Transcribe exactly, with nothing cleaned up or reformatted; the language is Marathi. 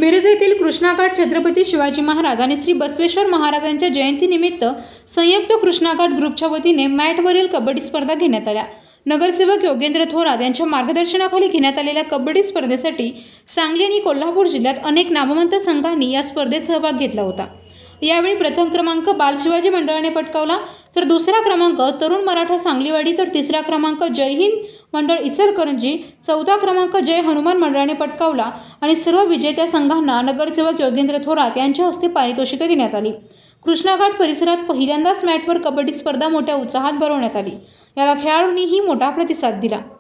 मिरज येथील कृष्णाघाट छत्रपती शिवाजी महाराज आणि श्री बसवेश्वर महाराजांच्या जयंतीनिमित्त संयुक्त कृष्णाघाट ग्रुपच्या वतीने मॅटवरील कबड्डी स्पर्धा घेण्यात आल्या। नगरसेवक योगेंद्र थोरात यांच्या मार्गदर्शनाखाली घेण्यात आलेल्या कबड्डी स्पर्धेसाठी सांगली आणि कोल्हापूर जिल्ह्यात अनेक नामवंत संघांनी या स्पर्धेत सहभाग घेतला होता। यावेळी प्रथम क्रमांक बाल शिवाजी मंडळाने पटकावला, तर दुसरा क्रमांक तरुण मराठा सांगलीवाडी, तर तिसरा क्रमांक जय हिंद मंडळ इचलकरंजी, चौथा क्रमांक जय हनुमान मंडळाने पटकावला आणि सर्व विजेत्या संघांना नगरसेवक योगेंद्र थोरात यांच्या हस्ते पारितोषिके देण्यात आली। कृष्णाघाट परिसरात पहिल्यांदाच मॅटवर कबड्डी स्पर्धा मोठ्या उत्साहात भरवण्यात आली। याला खेळाडूंनीही मोठा प्रतिसाद दिला।